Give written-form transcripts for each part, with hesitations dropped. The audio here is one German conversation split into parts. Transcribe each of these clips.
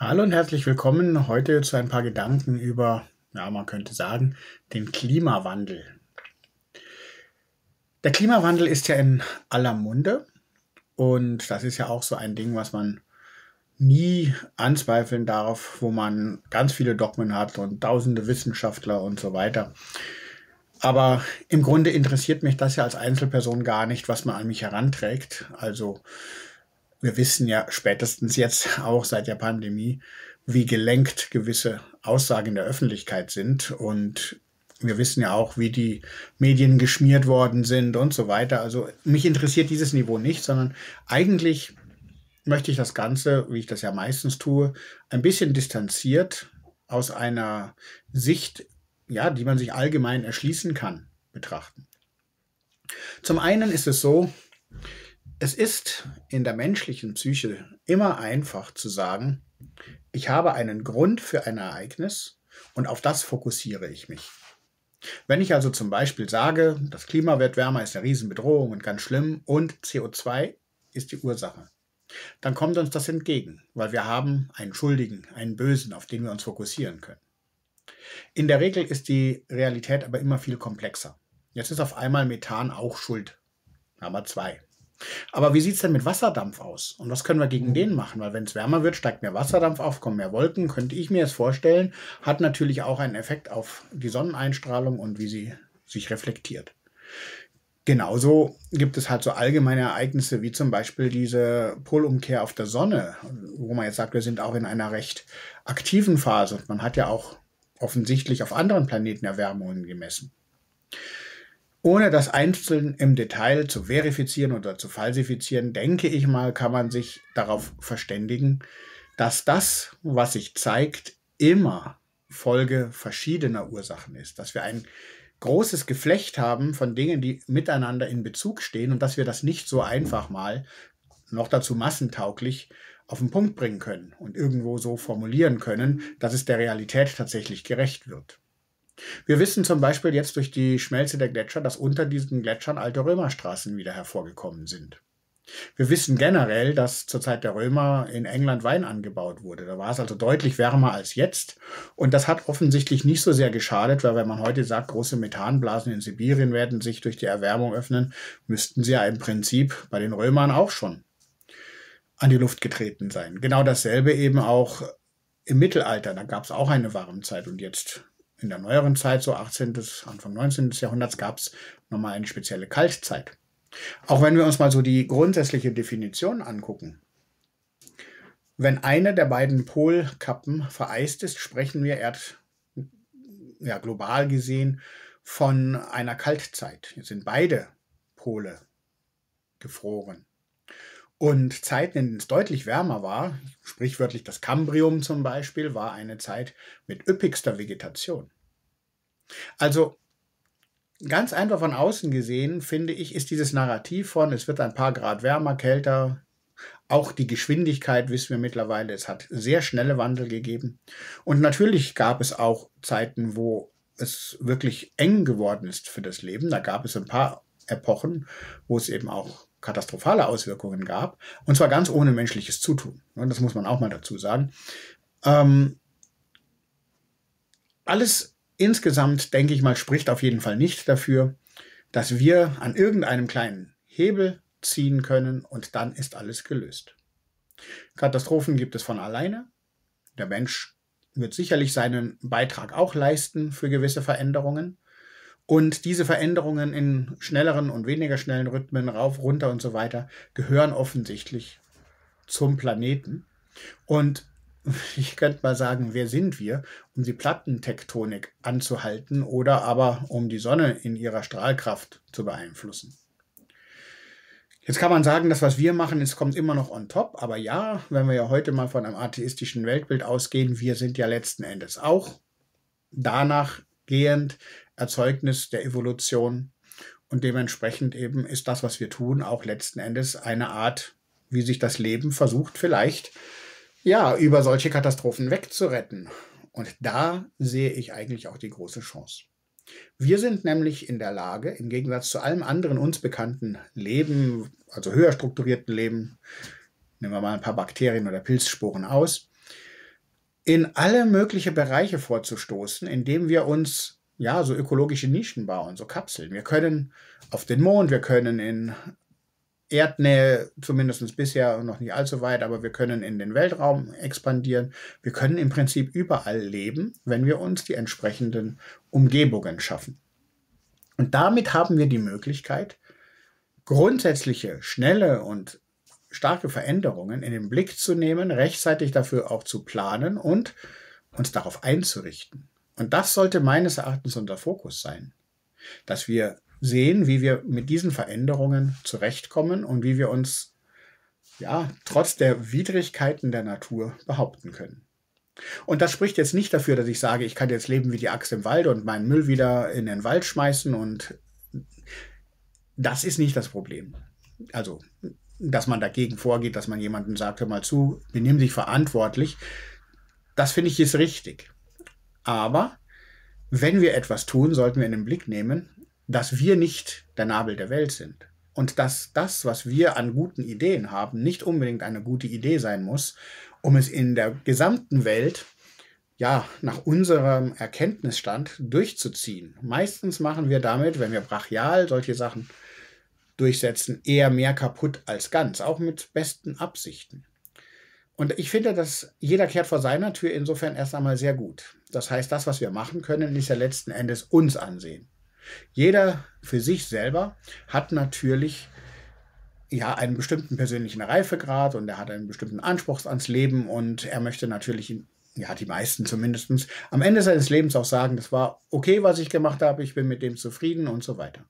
Hallo und herzlich willkommen heute zu ein paar Gedanken über, ja, man könnte sagen, den Klimawandel. Der Klimawandel ist ja in aller Munde und das ist ja auch so ein Ding, was man nie anzweifeln darf, wo man ganz viele Dogmen hat und tausende Wissenschaftler und so weiter. Aber im Grunde interessiert mich das ja als Einzelperson gar nicht, was man an mich heranträgt. Also wir wissen ja spätestens jetzt auch seit der Pandemie, wie gelenkt gewisse Aussagen in der Öffentlichkeit sind. Und wir wissen ja auch, wie die Medien geschmiert worden sind und so weiter. Also mich interessiert dieses Niveau nicht, sondern eigentlich möchte ich das Ganze, wie ich das ja meistens tue, ein bisschen distanziert aus einer Sicht, ja, die man sich allgemein erschließen kann, betrachten. Zum einen ist es so, es ist in der menschlichen Psyche immer einfach zu sagen, ich habe einen Grund für ein Ereignis und auf das fokussiere ich mich. Wenn ich also zum Beispiel sage, das Klima wird wärmer, ist eine Riesenbedrohung und ganz schlimm und CO2 ist die Ursache, dann kommt uns das entgegen, weil wir haben einen Schuldigen, einen Bösen, auf den wir uns fokussieren können. In der Regel ist die Realität aber immer viel komplexer. Jetzt ist auf einmal Methan auch schuld. Nummer zwei. Aber wie sieht es denn mit Wasserdampf aus? Und was können wir gegen den machen? Weil wenn es wärmer wird, steigt mehr Wasserdampf auf, kommen mehr Wolken, könnte ich mir jetzt vorstellen, hat natürlich auch einen Effekt auf die Sonneneinstrahlung und wie sie sich reflektiert. Genauso gibt es halt so allgemeine Ereignisse wie zum Beispiel diese Polumkehr auf der Sonne, wo man jetzt sagt, wir sind auch in einer recht aktiven Phase. Und man hat ja auch offensichtlich auf anderen Planeten Erwärmungen gemessen. Ohne das einzeln im Detail zu verifizieren oder zu falsifizieren, denke ich mal, kann man sich darauf verständigen, dass das, was sich zeigt, immer Folge verschiedener Ursachen ist. Dass wir ein großes Geflecht haben von Dingen, die miteinander in Bezug stehen und dass wir das nicht so einfach mal, noch dazu massentauglich, auf den Punkt bringen können und irgendwo so formulieren können, dass es der Realität tatsächlich gerecht wird. Wir wissen zum Beispiel jetzt durch die Schmelze der Gletscher, dass unter diesen Gletschern alte Römerstraßen wieder hervorgekommen sind. Wir wissen generell, dass zur Zeit der Römer in England Wein angebaut wurde. Da war es also deutlich wärmer als jetzt. Und das hat offensichtlich nicht so sehr geschadet, weil wenn man heute sagt, große Methanblasen in Sibirien werden sich durch die Erwärmung öffnen, müssten sie ja im Prinzip bei den Römern auch schon an die Luft getreten sein. Genau dasselbe eben auch im Mittelalter. Da gab es auch eine Warmzeit und jetzt in der neueren Zeit, so 18., Anfang 19. Jahrhunderts, gab es nochmal eine spezielle Kaltzeit. Auch wenn wir uns mal so die grundsätzliche Definition angucken. Wenn eine der beiden Polkappen vereist ist, sprechen wir global gesehen von einer Kaltzeit. Jetzt sind beide Pole gefroren. Und Zeiten, in denen es deutlich wärmer war, sprichwörtlich das Kambrium zum Beispiel, war eine Zeit mit üppigster Vegetation. Also ganz einfach von außen gesehen, finde ich, ist dieses Narrativ von, es wird ein paar Grad wärmer, kälter, auch die Geschwindigkeit wissen wir mittlerweile, es hat sehr schnelle Wandel gegeben. Und natürlich gab es auch Zeiten, wo es wirklich eng geworden ist für das Leben. Da gab es ein paar Epochen, wo es eben auch katastrophale Auswirkungen gab. Und zwar ganz ohne menschliches Zutun. Das muss man auch mal dazu sagen. Alles insgesamt, denke ich mal, spricht auf jeden Fall nicht dafür, dass wir an irgendeinem kleinen Hebel ziehen können und dann ist alles gelöst. Katastrophen gibt es von alleine. Der Mensch wird sicherlich seinen Beitrag auch leisten für gewisse Veränderungen. Und diese Veränderungen in schnelleren und weniger schnellen Rhythmen, rauf, runter und so weiter, gehören offensichtlich zum Planeten. Und ich könnte mal sagen, wer sind wir, um die Plattentektonik anzuhalten oder aber um die Sonne in ihrer Strahlkraft zu beeinflussen? Jetzt kann man sagen, das, was wir machen, es kommt immer noch on top. Aber ja, wenn wir ja heute mal von einem atheistischen Weltbild ausgehen, wir sind ja letzten Endes auch danach gehend Erzeugnis der Evolution. Und dementsprechend eben ist das, was wir tun, auch letzten Endes eine Art, wie sich das Leben versucht, vielleicht ja, über solche Katastrophen wegzuretten. Und da sehe ich eigentlich auch die große Chance. Wir sind nämlich in der Lage, im Gegensatz zu allem anderen uns bekannten Leben, also höher strukturierten Leben, nehmen wir mal ein paar Bakterien oder Pilzsporen aus, in alle möglichen Bereiche vorzustoßen, indem wir uns ja so ökologische Nischen bauen, so Kapseln. Wir können auf den Mond, wir können in Erdnähe, zumindest bisher noch nicht allzu weit, aber wir können in den Weltraum expandieren. Wir können im Prinzip überall leben, wenn wir uns die entsprechenden Umgebungen schaffen. Und damit haben wir die Möglichkeit, grundsätzliche, schnelle und starke Veränderungen in den Blick zu nehmen, rechtzeitig dafür auch zu planen und uns darauf einzurichten. Und das sollte meines Erachtens unser Fokus sein, dass wir sehen, wie wir mit diesen Veränderungen zurechtkommen und wie wir uns ja trotz der Widrigkeiten der Natur behaupten können. Und das spricht jetzt nicht dafür, dass ich sage, ich kann jetzt leben wie die Axt im Wald und meinen Müll wieder in den Wald schmeißen, und das ist nicht das Problem. Also, dass man dagegen vorgeht, dass man jemandem sagt, hör mal zu, benimm dich verantwortlich, das finde ich ist richtig. Aber wenn wir etwas tun, sollten wir in den Blick nehmen, dass wir nicht der Nabel der Welt sind. Und dass das, was wir an guten Ideen haben, nicht unbedingt eine gute Idee sein muss, um es in der gesamten Welt ja nach unserem Erkenntnisstand durchzuziehen. Meistens machen wir damit, wenn wir brachial solche Sachen durchsetzen, eher mehr kaputt als ganz, auch mit besten Absichten. Und ich finde, dass jeder kehrt vor seiner Tür insofern erst einmal sehr gut. Das heißt, das, was wir machen können, ist ja letzten Endes uns ansehen. Jeder für sich selber hat natürlich ja einen bestimmten persönlichen Reifegrad und er hat einen bestimmten Anspruch ans Leben und er möchte natürlich, ja die meisten zumindest, am Ende seines Lebens auch sagen, das war okay, was ich gemacht habe, ich bin mit dem zufrieden und so weiter.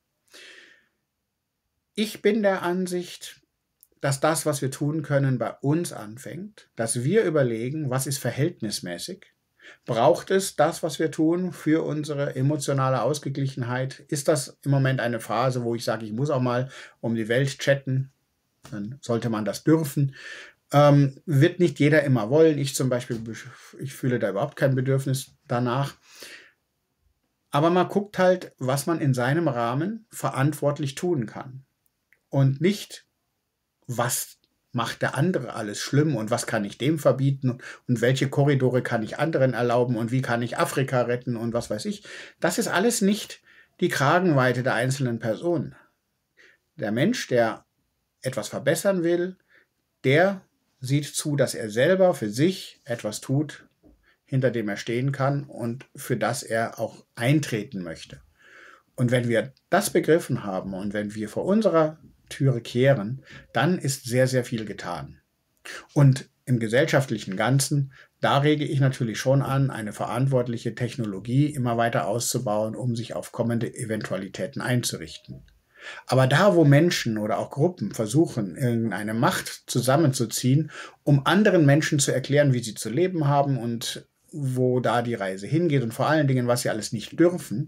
Ich bin der Ansicht, dass das, was wir tun können, bei uns anfängt, dass wir überlegen, was ist verhältnismäßig. Braucht es das, was wir tun, für unsere emotionale Ausgeglichenheit? Ist das im Moment eine Phase, wo ich sage, ich muss auch mal um die Welt chatten? Dann sollte man das dürfen. Wird nicht jeder immer wollen. Ich zum Beispiel, ich fühle da überhaupt kein Bedürfnis danach. Aber man guckt halt, was man in seinem Rahmen verantwortlich tun kann. Und nicht, was macht der andere alles schlimm und was kann ich dem verbieten und welche Korridore kann ich anderen erlauben und wie kann ich Afrika retten und was weiß ich. Das ist alles nicht die Kragenweite der einzelnen Person. Der Mensch, der etwas verbessern will, der sieht zu, dass er selber für sich etwas tut, hinter dem er stehen kann und für das er auch eintreten möchte. Und wenn wir das begriffen haben und wenn wir vor unserer Türe kehren, dann ist sehr, sehr viel getan. Und im gesellschaftlichen Ganzen, da rege ich natürlich schon an, eine verantwortliche Technologie immer weiter auszubauen, um sich auf kommende Eventualitäten einzurichten. Aber da, wo Menschen oder auch Gruppen versuchen, irgendeine Macht zusammenzuziehen, um anderen Menschen zu erklären, wie sie zu leben haben und wo da die Reise hingeht und vor allen Dingen, was sie alles nicht dürfen,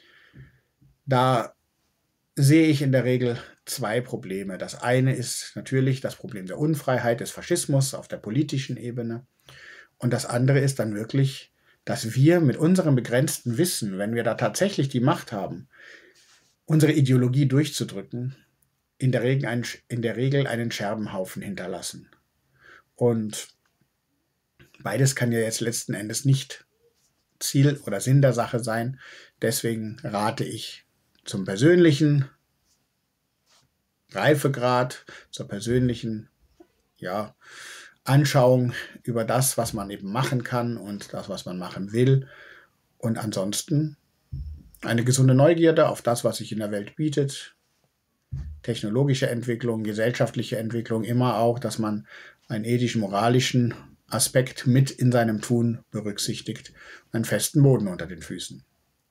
da sehe ich in der Regel zwei Probleme. Das eine ist natürlich das Problem der Unfreiheit, des Faschismus auf der politischen Ebene. Und das andere ist dann wirklich, dass wir mit unserem begrenzten Wissen, wenn wir da tatsächlich die Macht haben, unsere Ideologie durchzudrücken, in der Regel einen Scherbenhaufen hinterlassen. Und beides kann ja jetzt letzten Endes nicht Ziel oder Sinn der Sache sein. Deswegen rate ich zum persönlichen Reifegrad, zur persönlichen Anschauung über das, was man eben machen kann und das, was man machen will. Und ansonsten eine gesunde Neugierde auf das, was sich in der Welt bietet. Technologische Entwicklung, gesellschaftliche Entwicklung, immer auch, dass man einen ethisch-moralischen Aspekt mit in seinem Tun berücksichtigt. Einen festen Boden unter den Füßen.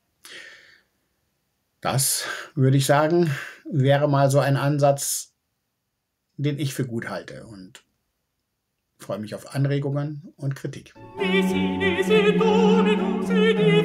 Das, würde ich sagen, wäre mal so ein Ansatz, den ich für gut halte und freue mich auf Anregungen und Kritik.